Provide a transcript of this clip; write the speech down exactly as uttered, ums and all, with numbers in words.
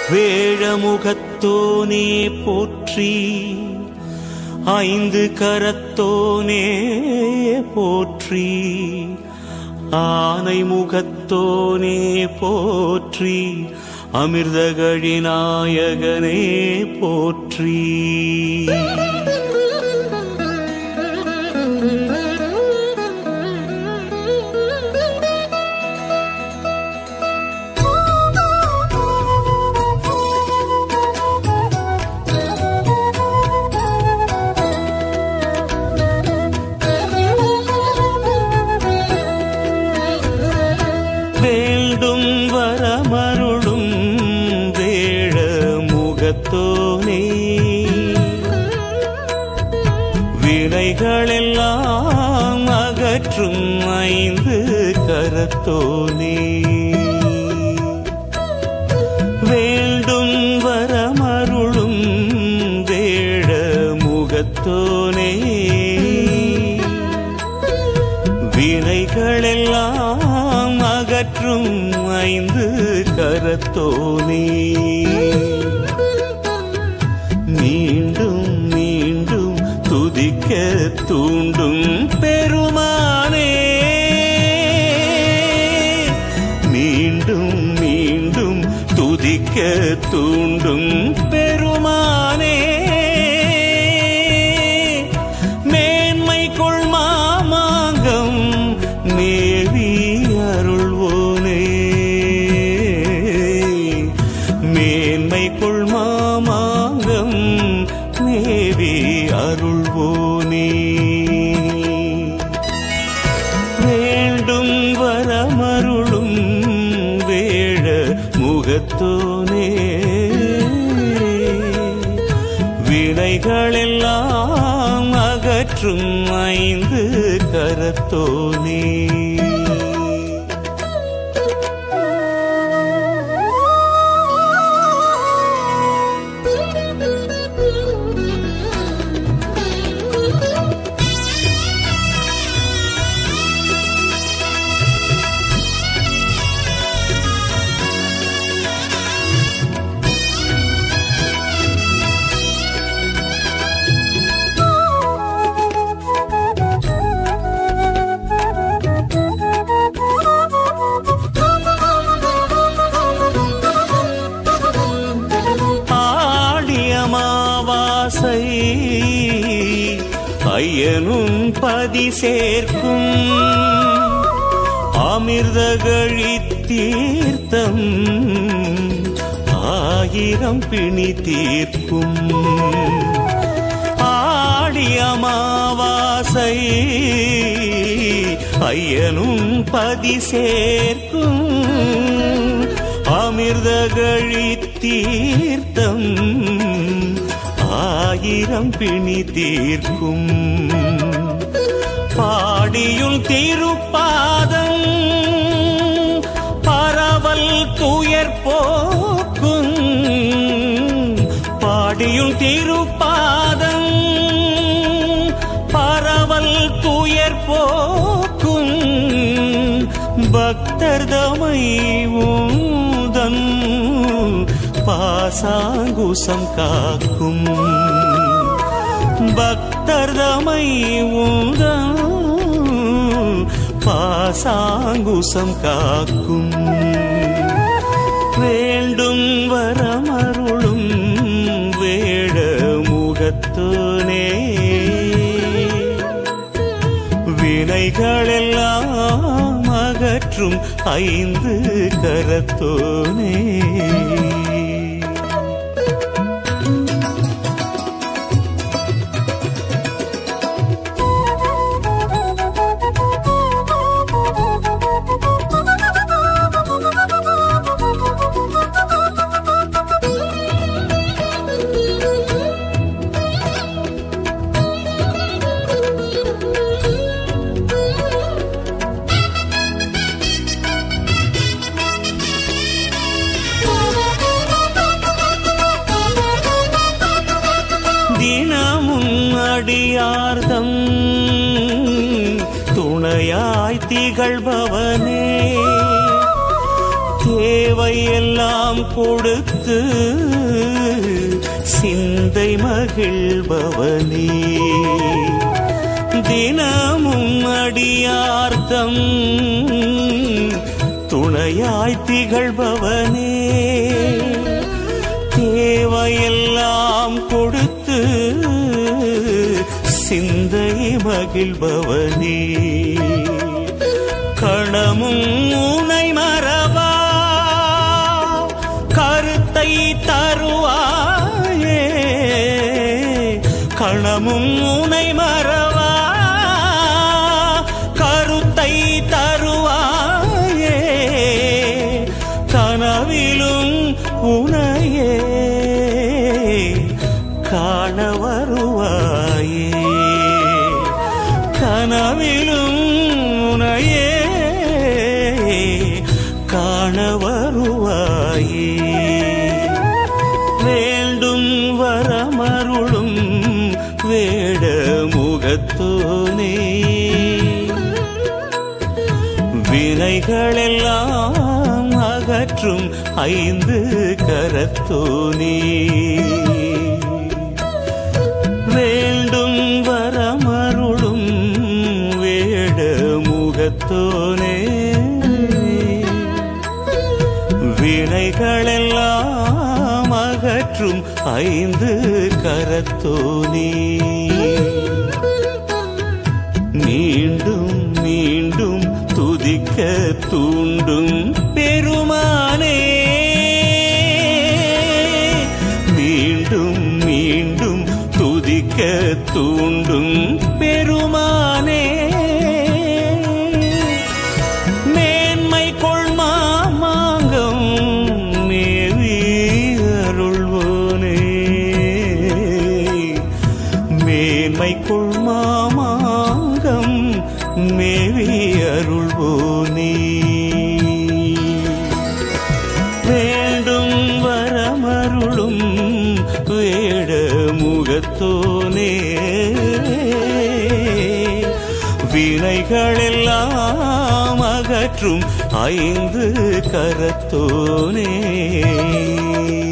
வேழமுகத்தோனே போற்றி, ஐந்து கரத்தோனே போற்றி, ஆனை முகத்தோனே போற்றி, அமிர்தகழி நாயகனே போற்றி. வேண்டும் வரமருளும் வேழ முகத்தோனே, வினைகளெல்லாம் அகற்றும் ஐந்து கரத்தோனே. வேண்டும் வரமருளும் வேழ முகத்தோனே, வினைகளெல்லாம் அகற்றும் ஐந்து கரத்தோனே. மீண்டும் மீண்டும் துதிக்க தூண்டும் பெருமானே, மீண்டும் மீண்டும் துதிக்க தூண்டும் பெருமானே. மேன்மை கொள் மாமாங்கம் மேவி அருள்வோனே, மேன்மை கொள் மாமாங்கம் மேவி அருள்வோனே. வேண்டும் வரமருளும் வேழ முகத்தோனே, வினைகளெல்லாம் அகற்றும் ஐந்து கரத்தோனே. ஐயனும் பதி சேர்க்கும் அமிர்தகழி தீர்த்தம் ஆயிரம் பிணி தீர்க்கும். ஆடி அமாவாசை ஐயனும் பதி சேர்க்கும் அமிர்தகழி தீர்த்தம் ஆயிரம் பிணி தீர்க்கும். பாடியுள் திருப்பாதம் பரவல் துயர் போக்கும். பாடியுள் திருப்பாதம் பரவல் துயர் போக்கும். பக்தர் தமை ஊதன் பாசாங்குசம் காக்கும். பக்தர் தமை ஊதன் பாசாங்குசம் காக்கும். வேண்டும் வரமருளும் வேழ முகத்தோனே, வினைகளெல்லாம் அகற்றும் ஐந்து கரத்தோனே. அடியார்தம் துணையாய் திகழ்பவனே, தேவையெல்லாம் கொடுத்து சிந்தை மகிழ்பவனே தினமும் அடியார்த்தம் துணையாய் திகழ்பவனே தேவையெல்லாம் கொடுத்து சிந்தை மகிழ்பவனே கணமும் உனை மறவா கருத்தை தருவாயே கணமும் உனை மறவா கருத்தை தருவாயே கனவிலும் உனையே காண வருவாயே கனவிலும் உனையே காண வருவாயே வேண்டும் வரமருளும் வேட முகத்தோனே வினைகளெல்லாம் அகற்றும் ஐந்து கரத்தோனே வேண்டும் வரமருளும் வேட முகத்தோனே வினைகளெல்லாம் அகற்றும் ஐந்து கரத்தோனே மீண்டும் மீண்டும் துதிக்க தூண்டும் பெருமானே மீண்டும் மீண்டும் துதிக்க தூண்டும் பெருமானே மேன்மை கொள்மாமாங்கம் மேவி அருள்வோனே மேன்மை கொள்மாமாங்கம் மேவி அருள்வோனே வேண்டும் வரமருளும் வேட முகத்தோனே வினைகளெல்லாம் அகற்றும் ஐந்து கரத்தோனே